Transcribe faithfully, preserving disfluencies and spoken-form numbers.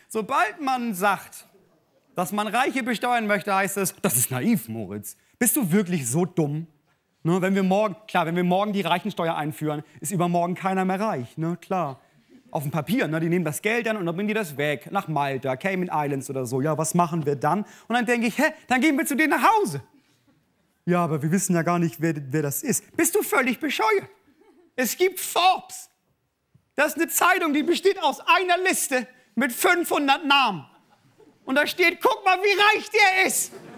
Sobald man sagt, dass man Reiche besteuern möchte, heißt es, das ist naiv, Moritz. Bist du wirklich so dumm? Ne, wenn wir morgen, klar, wenn wir morgen die Reichensteuer einführen, ist übermorgen keiner mehr reich, ne, klar. Auf dem Papier, ne, die nehmen das Geld dann und dann bringen die das weg, nach Malta, Cayman Islands oder so. Ja, was machen wir dann? Und dann denke ich, hä, dann gehen wir zu denen nach Hause. Ja, aber wir wissen ja gar nicht, wer, wer das ist. Bist du völlig bescheuert? Es gibt Forbes. Das ist eine Zeitung, die besteht aus einer Liste mit fünfhundert Namen. Und da steht, guck mal, wie reich der ist.